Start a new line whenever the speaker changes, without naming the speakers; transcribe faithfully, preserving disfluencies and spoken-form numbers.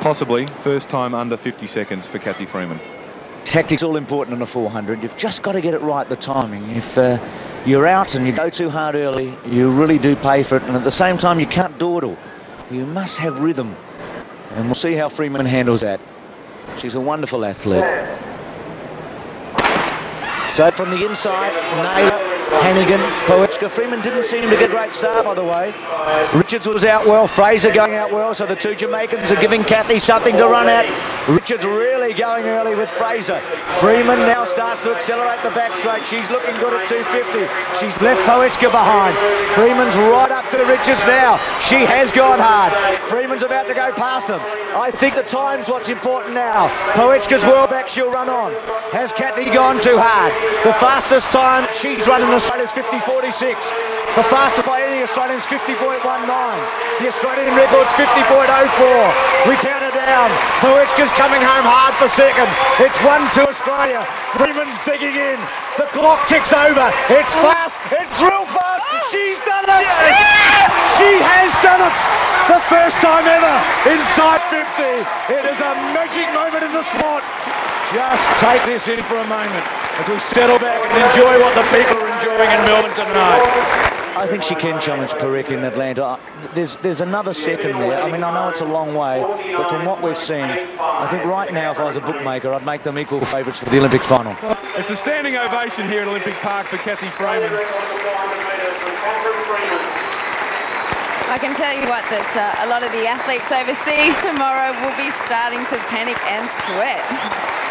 possibly first time under fifty seconds for Cathy Freeman.
Tactics all important in a four hundred. You've just got to get it right, the timing. If uh, you're out and you go too hard early, you really do pay for it. And at the same time, you can't dawdle. You must have rhythm. And we'll see how Freeman handles that. She's a wonderful athlete. So from the inside, Naylor, Hannigan, Poetska. Freeman didn't seem to get a great start, by the way. Richards was out well, Fraser going out well, so the two Jamaicans are giving Cathy something to run at. Richards really going early with Fraser. Freeman now starts to accelerate the back straight. She's looking good at two fifty. She's left Poetska behind. Freeman's right up to Richards now. She has gone hard. Freeman's about to go past them. I think the time's what's important now. Poetska's well back, she'll run on. Has Cathy gone too hard? The fastest time she's run in Australia's fifty forty-six. The fastest by any Australian is fifty point one nine. The Australian record's fifty point oh four. We count it down. Poetska's coming home hard for second. It's one to Australia. Freeman's digging in. The clock ticks over. It's fast. It's real fast. She's done it. She has done it. The first time ever inside fifty. It is a magic moment in the sport. Just take this in for a moment as we settle back and enjoy what the people are enjoying in Melbourne tonight. I think she can challenge Parekh in Atlanta. There's there's another second there. I mean, I know it's a long way, but from what we've seen, I think right now, if I was a bookmaker, I'd make them equal favourites for the Olympic final.
It's a standing ovation here at Olympic Park for Cathy Freeman.
I can tell you what, that uh, a lot of the athletes overseas tomorrow will be starting to panic and sweat.